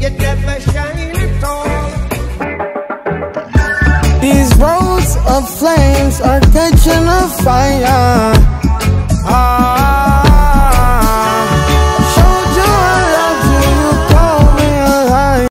you never shine at all. These roads of flames are catching a fire.